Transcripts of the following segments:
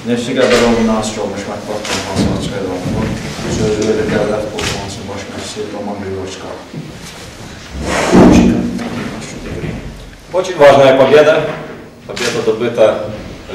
Neftçi Qəbərovun nasir olmuş mətbuat konferansına çıxarılır. Sözü verir Qəbələ Futbol Komandanın baş məşqçisi Roman Григорьевич. Очень важная победа. Победа добыта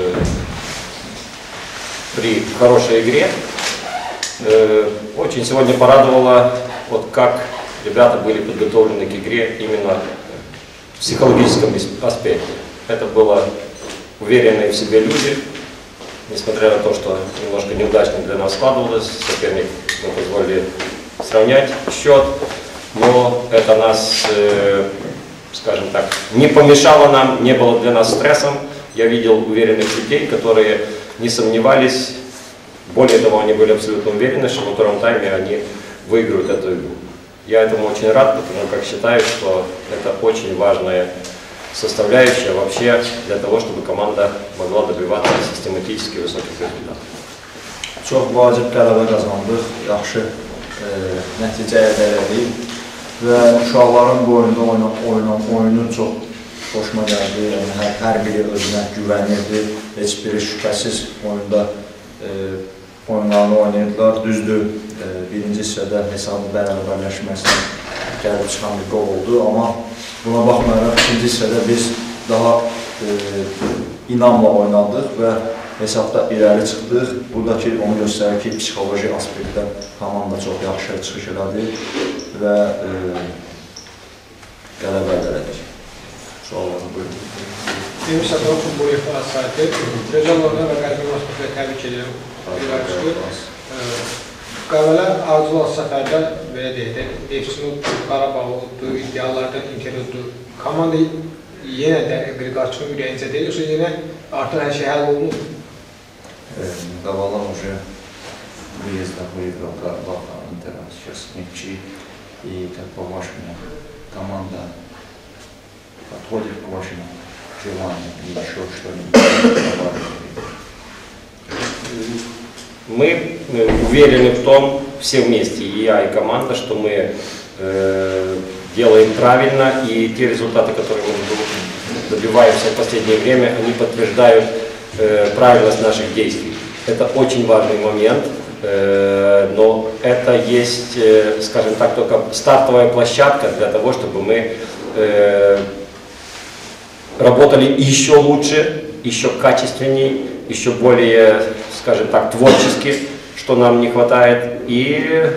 при хорошей игре. Очень сегодня порадовало, вот как ребята были подготовлены к игре именно в психологическом аспекте. Это было уверенные в себе люди, несмотря на то, что немножко неудачно для нас складывалось, соперник мы позволили сравнять счет, но это нас, скажем так, не помешало нам, не было для нас стрессом. Я видел уверенных людей, которые не сомневались, более того, они были абсолютно уверены, что во втором тайме они выиграют эту игру. Я этому очень рад, потому как считаю, что это очень важная составляющая вообще для того, чтобы команда могла добиваться систематически высоких результатов. Çox vacib qələbə qazandıq, yaxşı nəticə əldə etdik və uşaqların bu oyunda oyunu çox xoşuma gəldi. Yəni, hər biri özünə güvənirdi, heç biri şübhəsiz oyunda oyunlarını oynayırdılar. Düzdür, birinci hissədə hesabı bərabərləşməsinə gəlib çıxan bir qol oldu, amma buna baxmayaraq ikinci hissədə biz daha inamla oynadıq və hesabda irəli çıxdıq. Buradakı onu göstərir ki, psixoloji aspektdə komanda çox yaxşı çıxış elədi və qələbə əldə etdik. Suallarını buyurun. Demiş Səfərov futbol ixtilası sahibi. Rəcalarına və qəlbə vasitəsilə təbrik edirəm. Qəbələ arzu olan səfərdə belə deyək, Neftçinin Qarabağı iddialardan imkan oldu. Komanda yenə də Qriqorçunun ürəyincə deyil, yoxsa yenə artıq hər şey həll olunur? Давала уже выездах выиграл Карабах, Интера, сейчас Нефтчи. И как по-вашему, команда подходит к вашему желанию и еще что-нибудь? Мы уверены в том, все вместе, и я, и команда, что мы делаем правильно, и те результаты, которые мы добиваемся в последнее время, они подтверждают правильность наших действий. Это очень важный момент, но это есть, скажем так, только стартовая площадка для того, чтобы мы работали еще лучше, еще качественнее, еще более, скажем так, творчески, что нам не хватает. И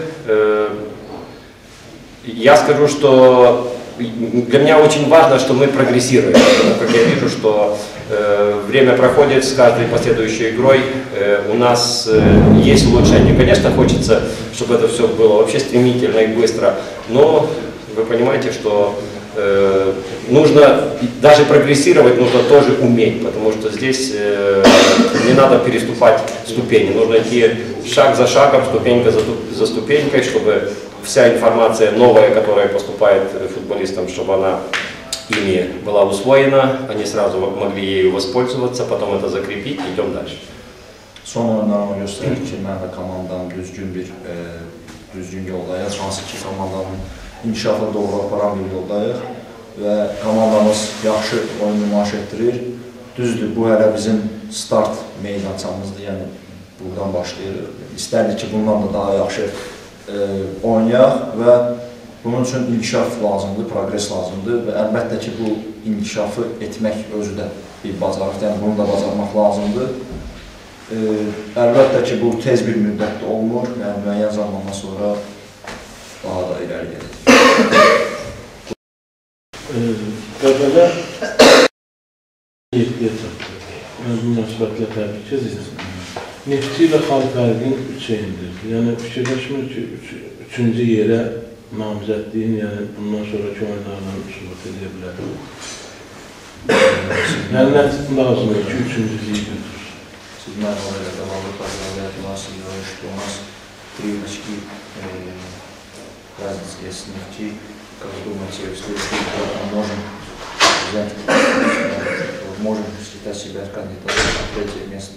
я скажу, что для меня очень важно, что мы прогрессируем, потому как я вижу, что время проходит с каждой последующей игрой, у нас есть улучшение. Конечно, хочется, чтобы это все было вообще стремительно и быстро, но вы понимаете, что нужно даже прогрессировать, нужно тоже уметь, потому что здесь не надо переступать ступени, нужно идти шаг за шагом, ступенька за ступенькой, чтобы вся информация новая, которая поступает футболистам, чтобы она ими была усвоена, они сразу могли ею воспользоваться, потом это закрепить, идем дальше. Son oyunlarımı göstərir ki, mən də komandanın düzgün yoldayıq, hansı ki komandanın inkişafına doğru aparan bir yoldayıq və komandamız yaxşı oyun nümayiş etdirir. Düzdür, bu hələ bizim start meydançamızdır, yəni buradan başlayırıq. İstərdik ki, bundan da daha yaxşı oynayaq və bunun üçün inkişaf lazımdır, progres lazımdır və əlbəttə ki, bu inkişafı etmək özü də bir bacarıqdır, yəni bunu da bacarmaq lazımdır. Əlbəttə ki, bu tez bir müddətdə olmur, yəni müəyyən zamandan sonra daha da irəli gelir. Qəbələ 7-yə çatdı. Mən bu münasibətlə təbrik edirəm. Neftçi ilə xal fərqin 3-ə indirdi. Yəni fikirləşmir ki, 3-cü yerə namizədliyin, yəni bundan sonraki oyunlardan sübut edə bilər. Yəni nə lazımdır ki, 3-cülüyü götürür. Siz mənə oraya davamlı поздравляют что у нас 3 очки разницы есть Нефти. Как вы думаете, в следующий год мы можем взять, можем считать себя кандидатом на 3-е место?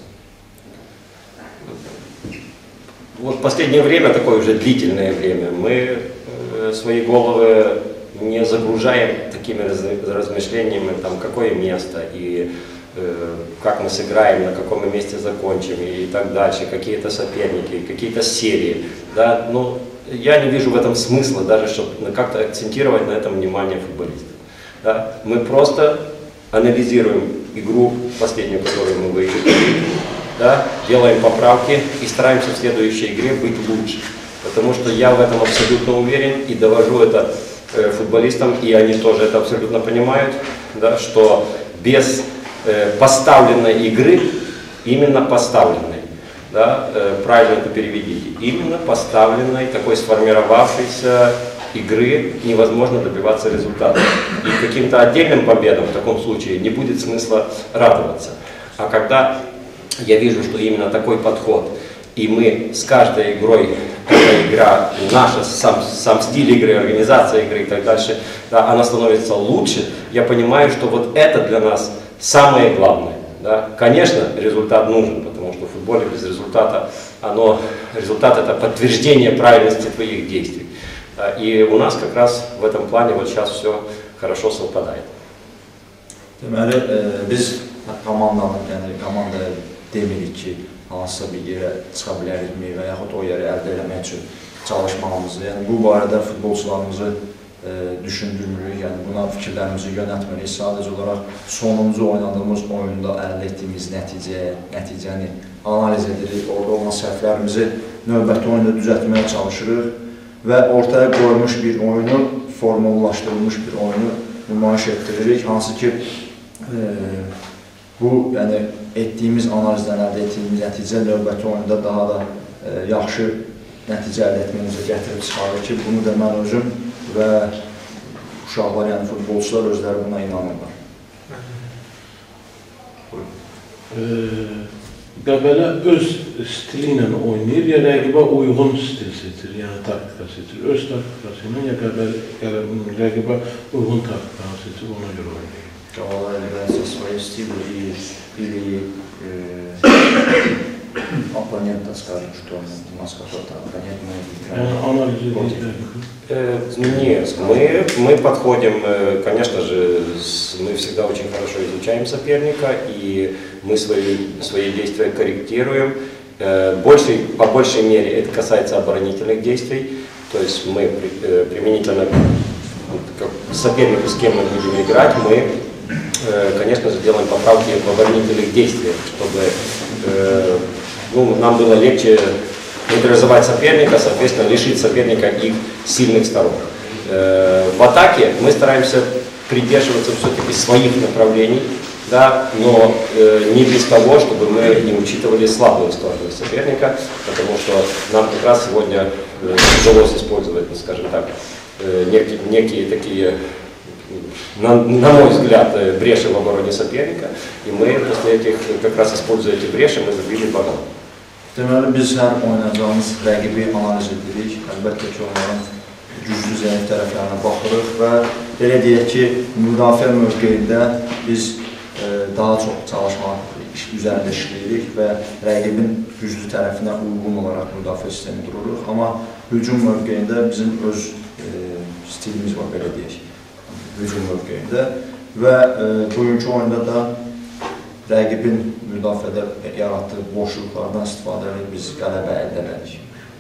Вот в последнее время, такое уже длительное время, мы свои головы не загружаем такими размышлениями, там, какое место и как мы сыграем, на каком мы месте закончим и так дальше, какие-то соперники, какие-то серии. Да? Но я не вижу в этом смысла, даже чтобы как-то акцентировать на этом внимание футболистов. Да? Мы просто анализируем игру последнюю, которую мы выиграли, да? Делаем поправки и стараемся в следующей игре быть лучше. Потому что я в этом абсолютно уверен и довожу это футболистам, и они тоже это абсолютно понимают, да, что без поставленной игры, именно поставленной, да, правильно это переведите, именно поставленной, такой сформировавшейся игры невозможно добиваться результата. И каким-то отдельным победам в таком случае не будет смысла радоваться. А когда я вижу, что именно такой подход, и мы с каждой игрой, эта игра наша, сам стиль игры, организация игры и так дальше, да, она становится лучше, я понимаю, что вот это для нас самое главное. Да. Конечно, результат нужен, потому что в футболе без результата, результат это подтверждение правильности твоих действий. Да. И у нас как раз в этом плане вот сейчас все хорошо совпадает. Biz komandaya demirik ki, hansısa bir yerə çıxa bilərikmi və yaxud o yeri əldə etmək üçün çalışmamızı, yəni bu barədə futbolçularımızı düşündürmürük, yəni buna fikirlərimizi yönətmirik. Sadəcə olaraq sonuncu oynadığımız oyunda əldə etdiyimiz nəticəni analiz edirik, orada olan səhvlərimizi növbəti oyunda düzəltməyə çalışırıq və ortaya qoyulmuş bir oyunu, formullaşdırılmış bir oyunu nümayiş etdiririk, hansı ki bu, yəni etdiyimiz analizdən əldə etdiyimiz nəticə növbəti oyunda daha da yaxşı nəticə əldə etməyimizə gətirib çıxarır ki, bunu da mən özüm və uşaqlar, yəni futbolçular özləri buna inanırlar. Qəbələ öz stili ilə oynayır, ya rəqibə uyğun stil seçir, yəni taktika seçir. Öz taktikası ilə ya rəqibə uyğun taktikanı seçir, ona görə oynayır. Qəbələ elbəsə свои стили или оппонента, скажем, что у нас какой-то оппонент, мы играем. Нет, мы подходим, конечно же, мы всегда очень хорошо изучаем соперника, и мы свои действия корректируем. По большей мере это касается оборонительных действий, то есть мы применительно к сопернику, с кем мы будем играть, мы, конечно же, делаем поправки в оборонительных действиях, чтобы нам было легче нейтрализовать соперника, соответственно, лишить соперника их сильных сторон. В атаке мы стараемся придерживаться все-таки своих направлений, да, но не без того, чтобы мы не учитывали слабые стороны соперника, потому что нам как раз сегодня удалось использовать, скажем так, некие такие, на мой взгляд, бреши в обороне соперника, и мы после этих, как раз используя эти бреши, мы забили барон. Deməli, biz hər oynayacağımız rəqibi analiz edirik. Əlbəttə ki, onların güclü zəif tərəflərinə baxırıq və belə deyək ki, müdafiə mövqeyində biz daha çox çalışmaq üzərində işləyirik və rəqibin güclü tərəfinə uyğun olaraq müdafiə sistemi dururuq. Amma hücum mövqeyində bizim öz stilimiz var, belə deyək, hücum mövqeyində və bugünkü oyunda da rəqibin müdafiədə yaratdığı boşluqlardan istifadə edib biz qələbə əldə edirik.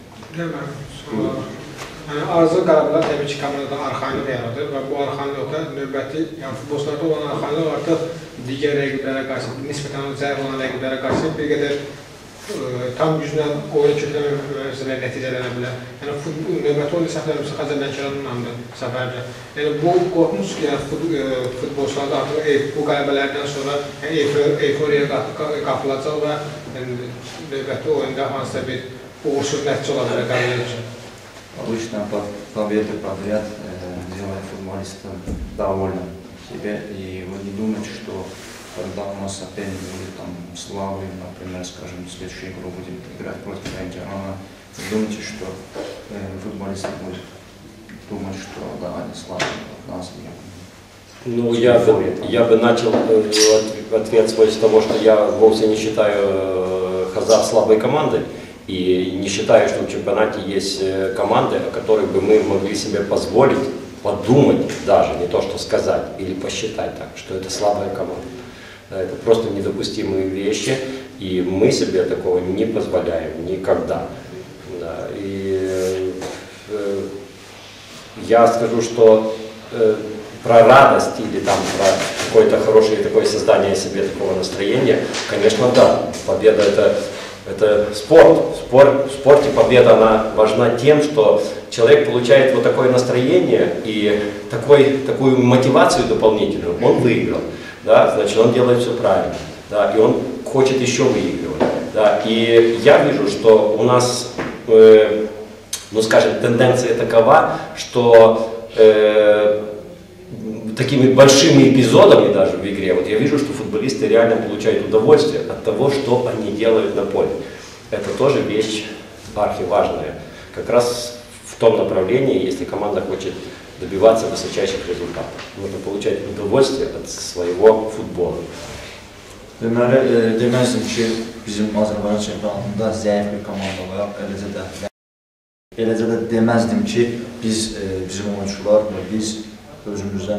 Arzu Qarabağ təbii ki, komandada arxainlik yaradır və bu arxainlikdə növbəti, yəni futbolçularda olan arxainlik artıq digər rəqiblərə qarşı, nisbətən zəif olan rəqiblərə qarşı bir qədər tam güclə oyun kökləmə nəticələnə bilər. Yəni növbəti oyun səhvlərimiz Xəzər Lənkəranındandır səfərdə. Yəni bu qorxmuş ki, futbolçularda artıq bu qələbələrdən sonra euforiya qapılacaq və növbəti oyunda hansısa bir uğursuz nəticə ola bilər qələbələr üçün. Обычно победы подряд делают футболиста довольным себе, и вы не думаете, что когда у нас соперник будет там слабый, например, скажем, в следующую игру будем играть против Ленкерана, вы думаете, что футболисты будут думать, что да, они слабые, нас нет. Ну, я бы начал ответ свой с того, что я вовсе не считаю Хазар слабой командой. И не считаю, что в чемпионате есть команды, о которых бы мы могли себе позволить подумать даже, не то что сказать, или посчитать так, что это слабая команда. Это просто недопустимые вещи, и мы себе такого не позволяем никогда. Да, и я скажу, что про радость или там про какое-то хорошее такое создание себе такого настроения, конечно, да, победа это спорт. В спорте победа, она важна тем, что человек получает вот такое настроение и такую мотивацию дополнительную, он выиграл, да, значит, он делает все правильно, да, и он хочет еще выигрывать. Да, и я вижу, что у нас, ну скажем, тенденция такова, что такими большими эпизодами даже в игре, вот я вижу, что футболисты реально получают удовольствие от того, что они делают на поле. Это тоже вещь архиважная. Как раз в том направлении, если команда хочет добиваться высочайших результатов. Нужно получать удовольствие от своего футбола. Deməzdim ki, bizim Azərbaycan çempionatında zəif bir komanda var, eləcə də deməzdim ki, bizim oyuncular, biz özümüzdən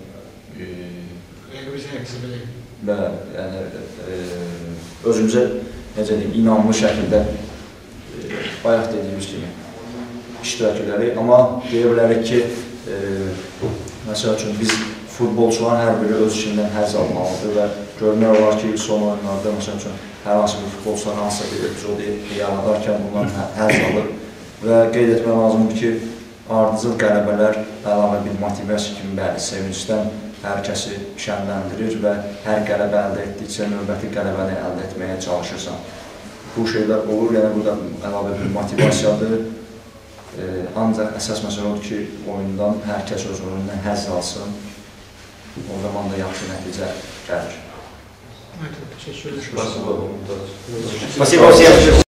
özümüzə necə deyim, inanlı şəkildə bayaq dediyimiz kimi iştirak edirik. Amma deyə bilərik ki, məsəl üçün biz futbolçuların hər biri öz işindən həzz almalıdır və görmək olar ki, son oyunlarda məsəl üçün hər hansı bir futbolçular hansısa bir epizodu yaradarkən bundan həzz alır və qeyd etmək lazımdır ki, ardıcıl qələbələr əlavə bir motivasiya kimi bəli, sevincdən hər kəsi şənləndirir və hər qələbə əldə etdikcə növbəti qələbəni əldə etməyə çalışırsan. Bu şeylər olur, yəni burada əlavə bir motivasiyadır. Ancaq əsas məsələ odur ki, oyundan hər kəs öz oyunundan həzz alsın. O zaman da yaxşı nəticə gəlir. Teşekkür ederim. Спасибо всем.